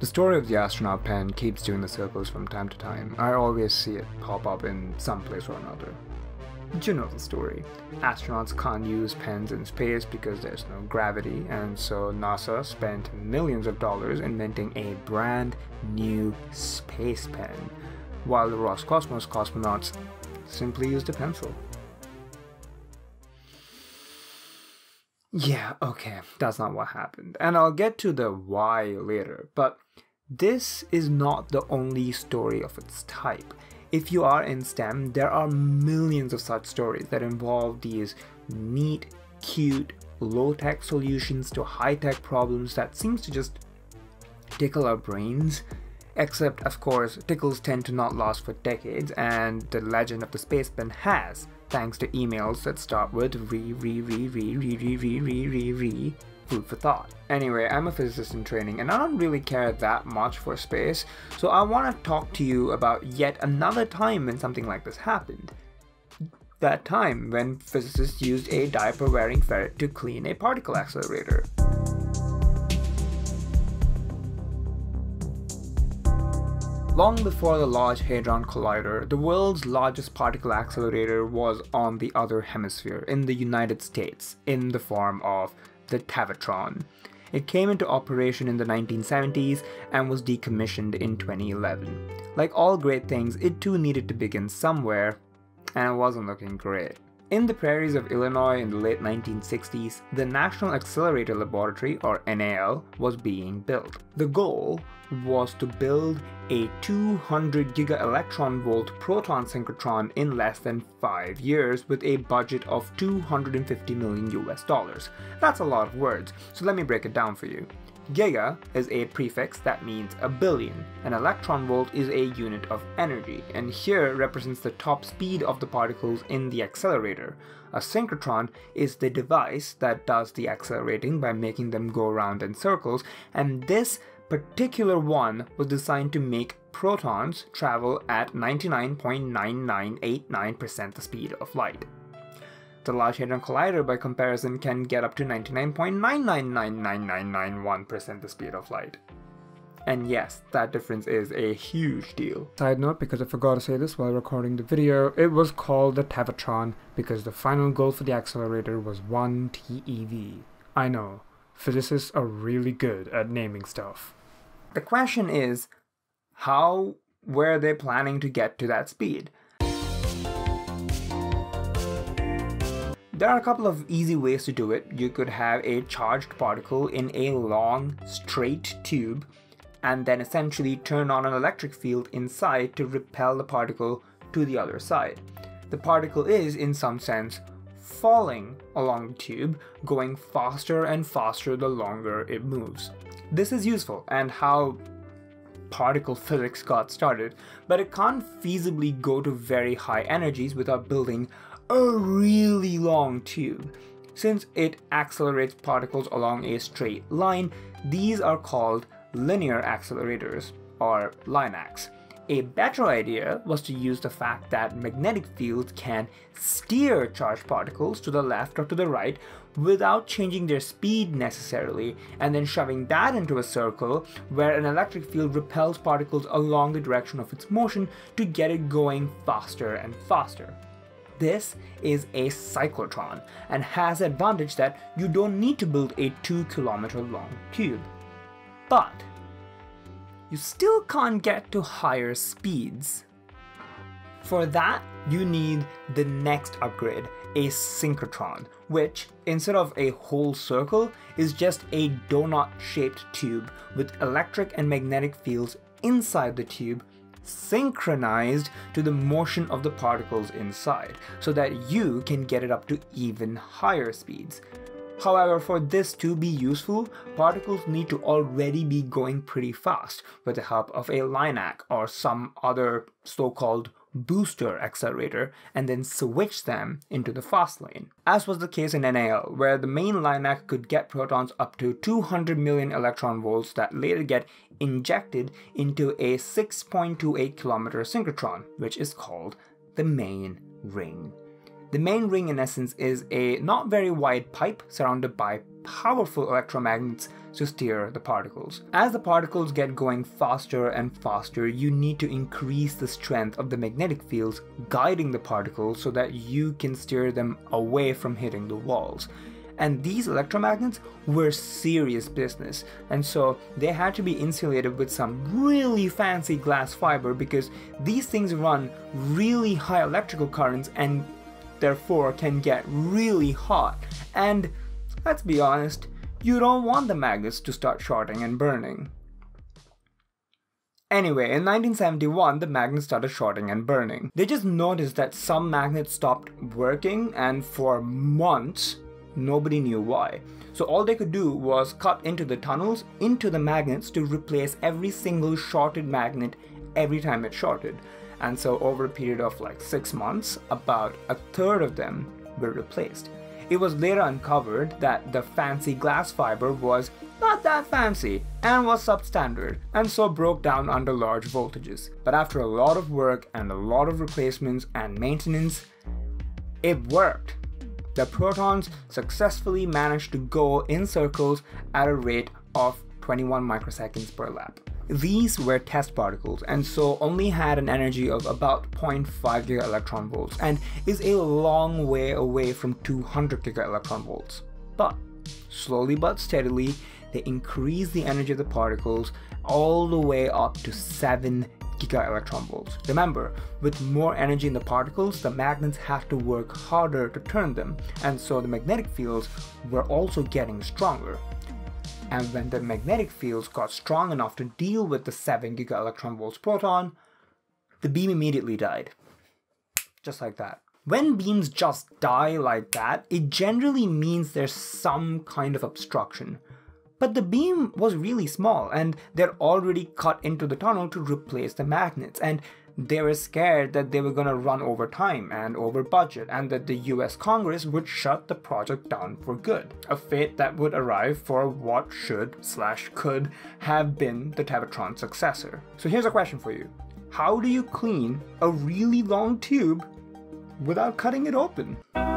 The story of the astronaut pen keeps doing the circles from time to time. I always see it pop up in some place or another. You know the story. Astronauts can't use pens in space because there's no gravity, and so NASA spent millions of dollars inventing a brand new space pen, while the Roscosmos cosmonauts simply used a pencil. Yeah, okay, that's not what happened, and I'll get to the why later, but this is not the only story of its type. If you are in STEM, there are millions of such stories that involve these neat, cute, low-tech solutions to high-tech problems that seems to just tickle our brains. Except, of course, tickles tend to not last for decades, and the legend of the space pen has, thanks to emails that start with food for thought. Anyway, I'm a physicist in training and I don't really care that much for space, so I want to talk to you about yet another time when something like this happened. That time when physicists used a diaper-wearing ferret to clean a particle accelerator. Long before the Large Hadron Collider, the world's largest particle accelerator was on the other hemisphere, in the United States, in the form of the Tevatron. It came into operation in the 1970s and was decommissioned in 2011. Like all great things, it too needed to begin somewhere, and it wasn't looking great. In the prairies of Illinois in the late 1960s, the National Accelerator Laboratory, or NAL, was being built. The goal was to build a 200 giga-electron-volt proton synchrotron in less than 5 years with a budget of $250 million US. That's a lot of words, so let me break it down for you. Giga is a prefix that means a billion. An electron volt is a unit of energy, and here represents the top speed of the particles in the accelerator. A synchrotron is the device that does the accelerating by making them go around in circles, and this particular one was designed to make protons travel at 99.9989% the speed of light. The Large Hadron Collider, by comparison, can get up to 99.999991% the speed of light. And yes, that difference is a huge deal. Side note, because I forgot to say this while recording the video, it was called the Tevatron because the final goal for the accelerator was 1 TeV. I know, physicists are really good at naming stuff. The question is, how were they planning to get to that speed? There are a couple of easy ways to do it. You could have a charged particle in a long, straight tube, and then essentially turn on an electric field inside to repel the particle to the other side. The particle is, in some sense, falling along the tube, going faster and faster the longer it moves. This is useful and how particle physics got started, but it can't feasibly go to very high energies without building a really long tube. Since it accelerates particles along a straight line, these are called linear accelerators, or LINACs. A better idea was to use the fact that magnetic fields can steer charged particles to the left or to the right without changing their speed necessarily, and then shoving that into a circle where an electric field repels particles along the direction of its motion to get it going faster and faster. This is a synchrotron and has the advantage that you don't need to build a 2-kilometer long tube. But you still can't get to higher speeds. For that, you need the next upgrade, a synchrotron, which, instead of a whole circle, is just a donut-shaped tube with electric and magnetic fields inside the tube synchronized to the motion of the particles inside, so that you can get it up to even higher speeds. However, for this to be useful, particles need to already be going pretty fast with the help of a LINAC or some other so-called booster accelerator, and then switch them into the fast lane. As was the case in NAL, where the main LINAC could get protons up to 200 million electron volts that later get injected into a 6.28 kilometer synchrotron, which is called the main ring. The main ring in essence is a not very wide pipe surrounded by powerful electromagnets to steer the particles. As the particles get going faster and faster, you need to increase the strength of the magnetic fields guiding the particles so that you can steer them away from hitting the walls. And these electromagnets were serious business, and so they had to be insulated with some really fancy glass fiber because these things run really high electrical currents and therefore can get really hot. And let's be honest, you don't want the magnets to start shorting and burning. Anyway, in 1971, the magnets started shorting and burning. They just noticed that some magnets stopped working, and for months, nobody knew why. So all they could do was cut into the tunnels, into the magnets to replace every single shorted magnet every time it shorted. And so over a period of like 6 months, about a third of them were replaced. It was later uncovered that the fancy glass fiber was not that fancy and was substandard, and so broke down under large voltages. But after a lot of work and a lot of replacements and maintenance, it worked. The protons successfully managed to go in circles at a rate of 21 microseconds per lap. These were test particles and so only had an energy of about 0.5 gigaelectron volts and is a long way away from 200 gigaelectron volts. But slowly but steadily, they increased the energy of the particles all the way up to 7 gigaelectron volts. Remember, with more energy in the particles, the magnets have to work harder to turn them, and so the magnetic fields were also getting stronger. And when the magnetic fields got strong enough to deal with the 7 gigaelectron volts proton, the beam immediately died. Just like that. When beams just die like that, it generally means there's some kind of obstruction. But the beam was really small and they're already cut into the tunnel to replace the magnets, and they were scared that they were going to run over time and over budget and that the US Congress would shut the project down for good. A fate that would arrive for what should/could have been the Tevatron successor. So here's a question for you. How do you clean a really long tube without cutting it open?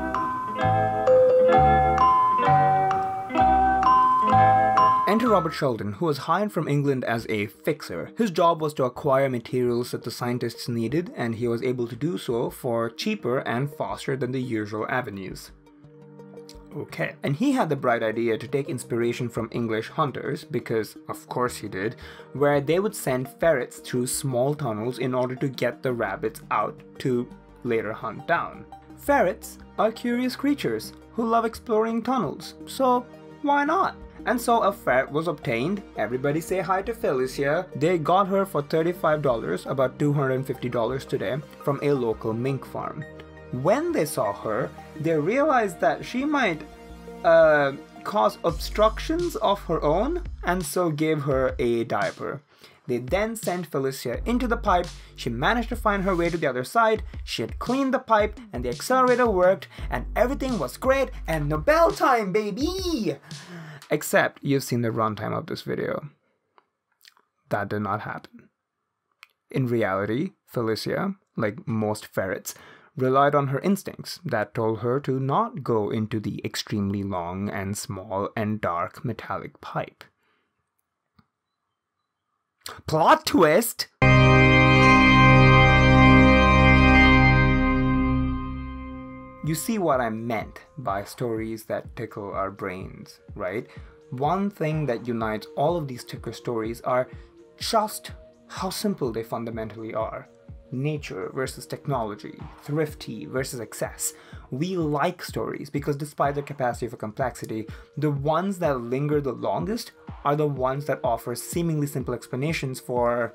Enter Robert Sheldon, who was hired from England as a fixer. His job was to acquire materials that the scientists needed, and he was able to do so for cheaper and faster than the usual avenues. Okay. And he had the bright idea to take inspiration from English hunters, because of course he did, where they would send ferrets through small tunnels in order to get the rabbits out to later hunt down. Ferrets are curious creatures who love exploring tunnels, so why not? And so a ferret was obtained. Everybody say hi to Felicia. They got her for $35, about $250 today, from a local mink farm. When they saw her, they realized that she might cause obstructions of her own, and so gave her a diaper. They then sent Felicia into the pipe. She managed to find her way to the other side. She had cleaned the pipe and the accelerator worked and everything was great and Nobel time, baby! Except you've seen the runtime of this video. That did not happen. In reality, Felicia, like most ferrets, relied on her instincts that told her to not go into the extremely long and small and dark metallic pipe. Plot twist! You see what I meant by stories that tickle our brains, right? One thing that unites all of these ticker stories are just how simple they fundamentally are. Nature versus technology, thrifty versus excess. We like stories because despite their capacity for complexity, the ones that linger the longest are the ones that offer seemingly simple explanations for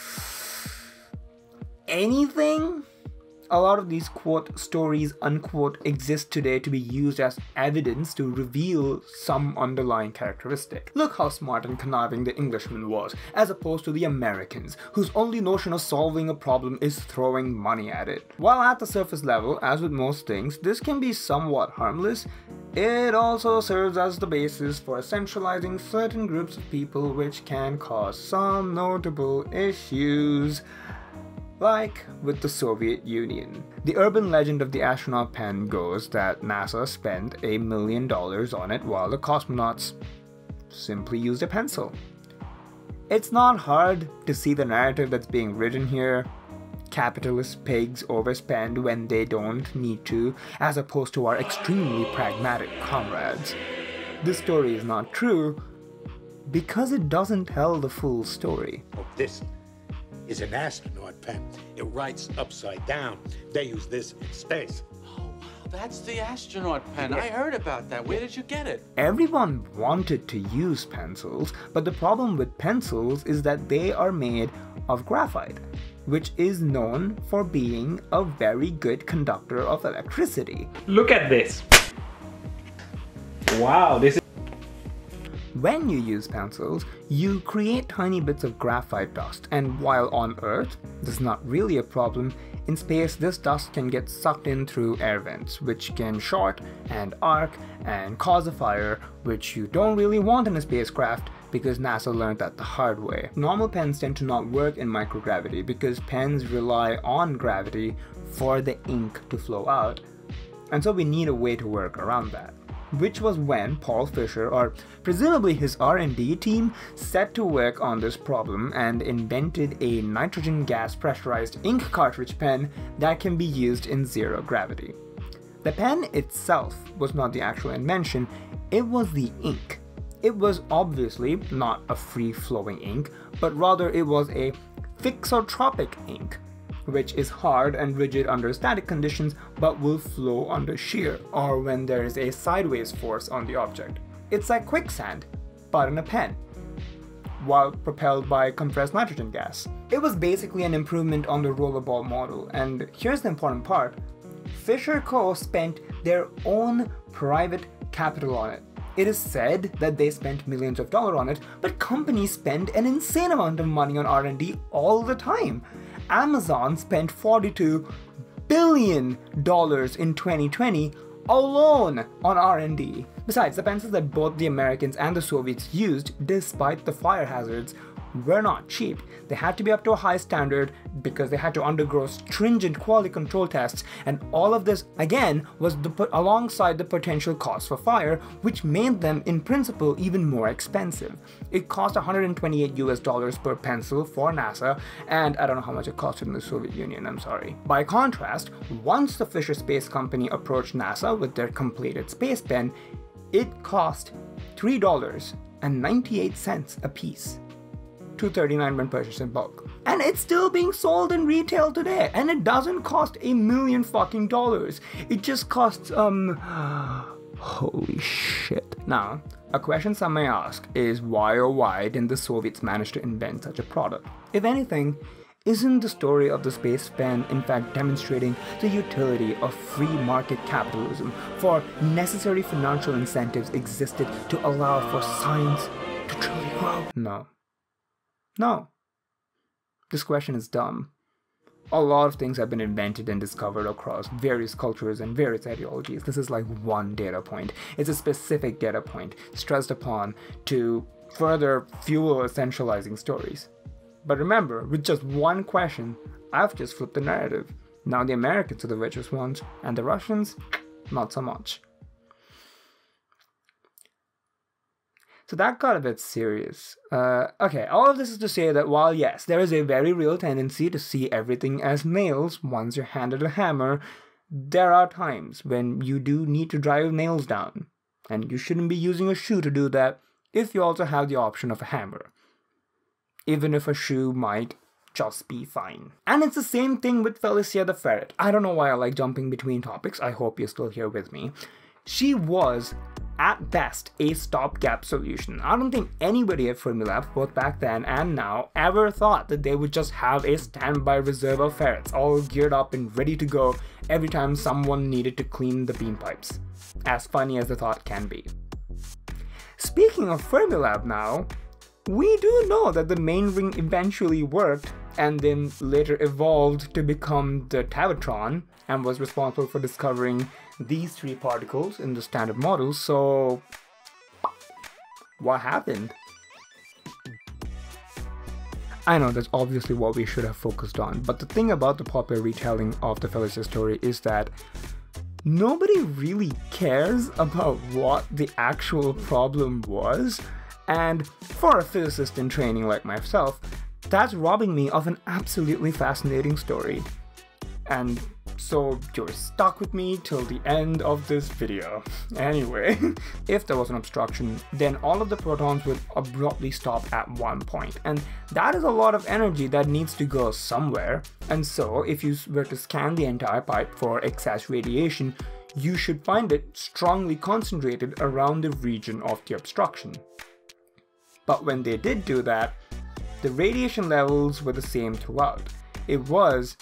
anything. A lot of these quote stories unquote exist today to be used as evidence to reveal some underlying characteristic. Look how smart and conniving the Englishman was, as opposed to the Americans, whose only notion of solving a problem is throwing money at it. While at the surface level, as with most things, this can be somewhat harmless, it also serves as the basis for centralizing certain groups of people, which can cause some notable issues. Like with the Soviet Union. The urban legend of the astronaut pen goes that NASA spent $1 million on it while the cosmonauts simply used a pencil. It's not hard to see the narrative that's being written here. Capitalist pigs overspend when they don't need to, as opposed to our extremely pragmatic comrades. This story is not true because it doesn't tell the full story. This is an astronaut pen. It writes upside down. They use this in space. Oh, wow, that's the astronaut pen. I heard about that. Where did you get it? Everyone wanted to use pencils, but the problem with pencils is that they are made of graphite, which is known for being a very good conductor of electricity. Look at this. Wow, this is... When you use pencils, you create tiny bits of graphite dust, and while on Earth, this is not really a problem, in space this dust can get sucked in through air vents, which can short and arc and cause a fire, which you don't really want in a spacecraft because NASA learned that the hard way. Normal pens tend to not work in microgravity because pens rely on gravity for the ink to flow out, and so we need a way to work around that. Which was when Paul Fisher, or presumably his R&D team, set to work on this problem and invented a nitrogen gas pressurized ink cartridge pen that can be used in zero gravity. The pen itself was not the actual invention, it was the ink. It was obviously not a free-flowing ink, but rather it was a thixotropic ink, which is hard and rigid under static conditions but will flow under shear, or when there is a sideways force on the object. It's like quicksand, but in a pen, while propelled by compressed nitrogen gas. It was basically an improvement on the rollerball model, and here's the important part. Fisher Co. spent their own private capital on it. It is said that they spent millions of dollars on it, but companies spend an insane amount of money on R&D all the time. Amazon spent $42 billion in 2020 alone on R&D. Besides, the pencils that both the Americans and the Soviets used, despite the fire hazards, were not cheap. They had to be up to a high standard because they had to undergo stringent quality control tests, and all of this, again, was alongside the potential cost for fire, which made them, in principle, even more expensive. It cost $128 per pencil for NASA, and I don't know how much it costed in the Soviet Union, I'm sorry. By contrast, once the Fisher Space Company approached NASA with their completed space pen, it cost $3.98 a piece. $2.39 when purchased in bulk. And it's still being sold in retail today, and it doesn't cost $1 million fucking dollars. It just costs, holy shit. Now, a question some may ask is why didn't the Soviets manage to invent such a product? If anything, isn't the story of the space pen in fact demonstrating the utility of free market capitalism, for necessary financial incentives existed to allow for science to truly grow? No. This question is dumb. A lot of things have been invented and discovered across various cultures and various ideologies. This is like one data point. It's a specific data point stressed upon to further fuel essentializing stories. But remember, with just one question, I've just flipped the narrative. Now the Americans are the richest ones, and the Russians, not so much. So that got a bit serious. Okay, all of this is to say that while yes, there is a very real tendency to see everything as nails once you're handed a hammer, there are times when you do need to drive nails down. And you shouldn't be using a shoe to do that if you also have the option of a hammer. Even if a shoe might just be fine. And it's the same thing with Felicia the Ferret. I don't know why I like jumping between topics. I hope you're still here with me. She was, at best, a stopgap solution. I don't think anybody at Fermilab, both back then and now, ever thought that they would just have a standby reserve of ferrets all geared up and ready to go every time someone needed to clean the bean pipes. As funny as the thought can be. Speaking of Fermilab now, we do know that the main ring eventually worked and then later evolved to become the Tevatron and was responsible for discovering these three particles in the standard model. So what happened? I know that's obviously what we should have focused on, but the thing about the popular retelling of the Felicia story is that nobody really cares about what the actual problem was, and for a physicist in training like myself, that's robbing me of an absolutely fascinating story. And so you're stuck with me till the end of this video. Anyway, if there was an obstruction, then all of the protons would abruptly stop at one point, and that is a lot of energy that needs to go somewhere. And so if you were to scan the entire pipe for excess radiation, you should find it strongly concentrated around the region of the obstruction. But when they did do that, the radiation levels were the same throughout. It was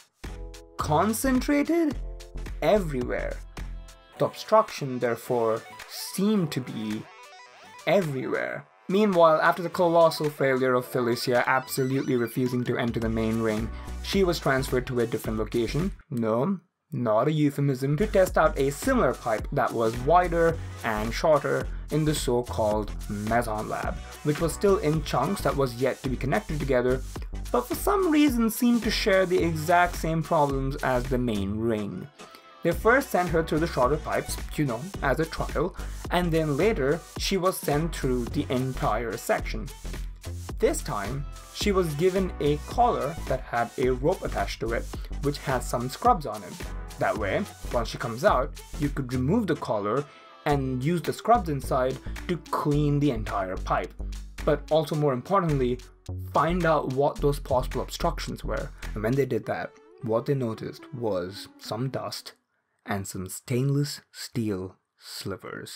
concentrated everywhere. The obstruction, therefore, seemed to be everywhere. Meanwhile, after the colossal failure of Felicia absolutely refusing to enter the main ring, she was transferred to a different location. No, not a euphemism, to test out a similar pipe that was wider and shorter in the so-called Meson lab, which was still in chunks that was yet to be connected together, but for some reason seemed to share the exact same problems as the main ring. They first sent her through the shorter pipes, as a trial, and then later she was sent through the entire section. This time, she was given a collar that had a rope attached to it, which had some scrubs on it. That way, once she comes out, you could remove the collar and use the scrubs inside to clean the entire pipe. But also more importantly, find out what those possible obstructions were. And when they did that, what they noticed was some dust and some stainless steel slivers.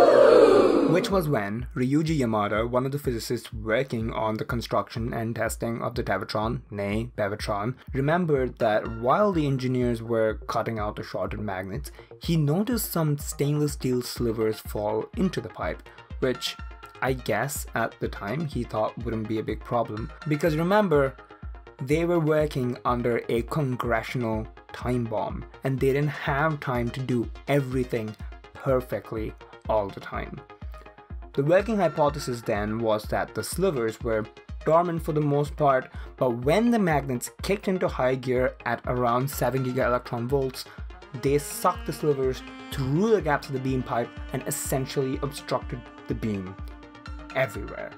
Which was when Ryuji Yamada, one of the physicists working on the construction and testing of the Tevatron, nay Tevatron, remembered that while the engineers were cutting out the shorted magnets, he noticed some stainless steel slivers fall into the pipe, which I guess at the time he thought wouldn't be a big problem, because remember, they were working under a congressional time bomb and they didn't have time to do everything perfectly all the time. The working hypothesis then was that the slivers were dormant for the most part, but when the magnets kicked into high gear at around 7 GeV, they sucked the slivers through the gaps of the beam pipe and essentially obstructed the beam everywhere.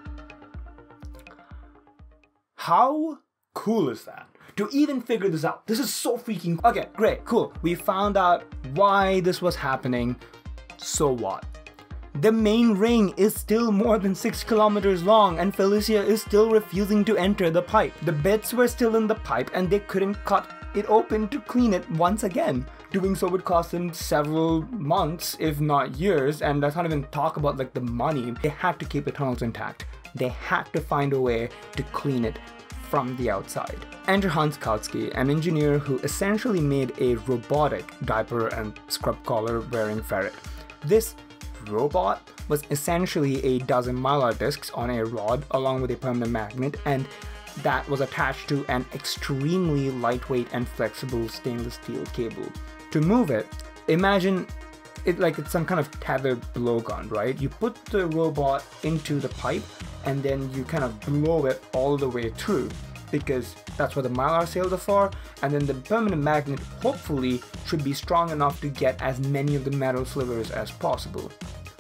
How cool is that? To even figure this out. This is so freaking... Okay, great, cool. We found out why this was happening. So what? The main ring is still more than 6 kilometers long and Felicia is still refusing to enter the pipe. The bits were still in the pipe and they couldn't cut it open to clean it once again. Doing so would cost them several months, if not years, and let's not even talk about like the money. They had to keep the tunnels intact. They had to find a way to clean it from the outside. Enter Hans Kautsky, an engineer who essentially made a robotic diaper and scrub collar wearing Ferret. This robot was essentially a dozen mylar discs on a rod along with a permanent magnet, and that was attached to an extremely lightweight and flexible stainless steel cable. To move it, imagine it like it's some kind of tethered blowgun, right? You put the robot into the pipe and then you kind of blow it all the way through, because that's what the mylar sails are for, and then the permanent magnet hopefully should be strong enough to get as many of the metal slivers as possible.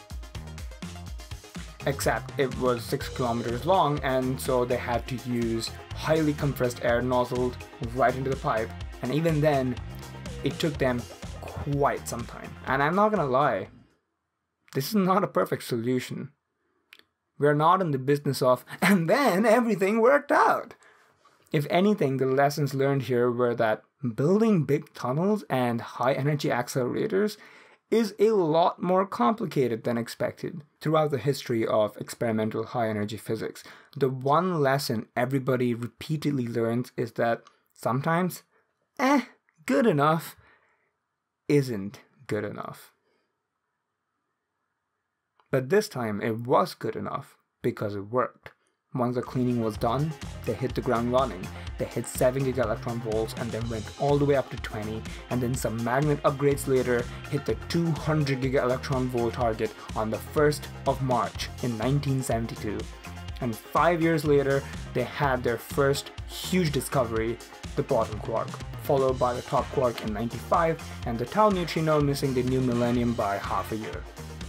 Except it was 6 kilometers long, and so they had to use highly compressed air nozzled right into the pipe, and even then it took them quite some time. And I'm not gonna lie, this is not a perfect solution. We're not in the business of, and then everything worked out. If anything, the lessons learned here were that building big tunnels and high energy accelerators is a lot more complicated than expected. Throughout the history of experimental high energy physics, the one lesson everybody repeatedly learns is that sometimes, good enough isn't good enough. But this time it was good enough because it worked. Once the cleaning was done, they hit the ground running. They hit 7 GeV and then went all the way up to 20, and then some magnet upgrades later hit the 200 GeV target on the 1st of March in 1972. And 5 years later, they had their first huge discovery, the proton quark, followed by the top quark in 95, and the tau neutrino missing the new millennium by half a year.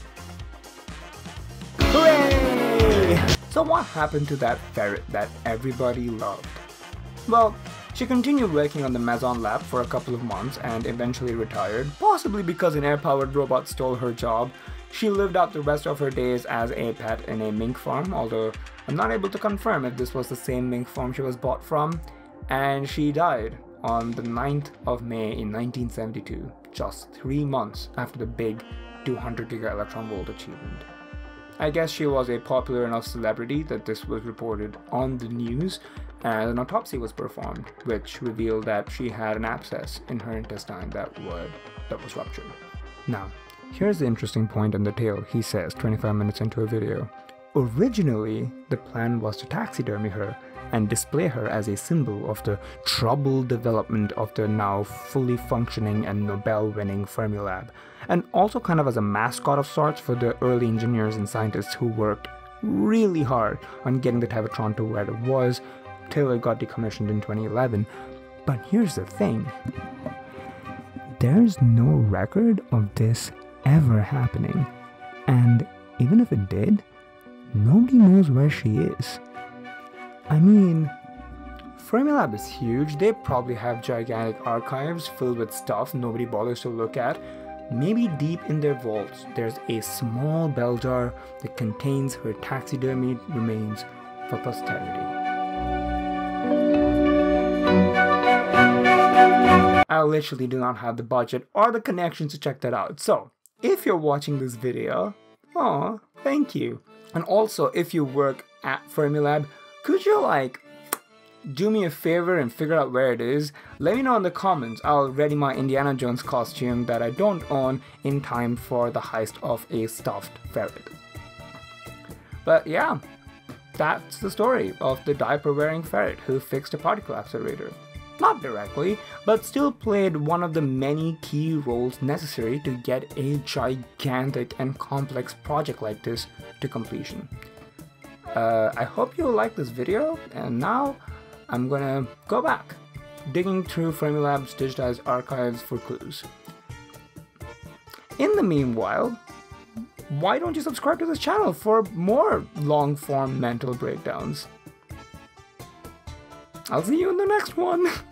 Hooray! So what happened to that ferret that everybody loved? Well, she continued working on the Maison lab for a couple of months and eventually retired, possibly because an air-powered robot stole her job. She lived out the rest of her days as a pet in a mink farm, although I'm not able to confirm if this was the same mink farm she was bought from, and she died on the 9th of May in 1972, just 3 months after the big 200 giga-electron volt achievement. I guess she was a popular enough celebrity that this was reported on the news, and an autopsy was performed, which revealed that she had an abscess in her intestine that was ruptured. Now, here's the interesting point in the tale, he says 25 minutes into a video. Originally, the plan was to taxidermy her and display her as a symbol of the troubled development of the now fully functioning and Nobel-winning Fermilab, and also kind of as a mascot of sorts for the early engineers and scientists who worked really hard on getting the Tevatron to where it was till it got decommissioned in 2011. But here's the thing. There's no record of this ever happening, and even if it did, nobody knows where she is. I mean, Fermilab is huge. They probably have gigantic archives filled with stuff nobody bothers to look at. Maybe deep in their vaults, there's a small bell jar that contains her taxidermied remains for posterity. I literally do not have the budget or the connections to check that out. So, if you're watching this video, aw, thank you. And also, if you work at Fermilab, could you do me a favor and figure out where it is? Let me know in the comments. I'll ready my Indiana Jones costume that I don't own in time for the heist of a stuffed ferret. But yeah, that's the story of the diaper-wearing ferret who fixed a particle accelerator. Not directly, but still played one of the many key roles necessary to get a gigantic and complex project like this to completion. I hope you like this video, and now I'm gonna go back, digging through Fermilab's digitized archives for clues. In the meanwhile, why don't you subscribe to this channel for more long-form mental breakdowns? I'll see you in the next one!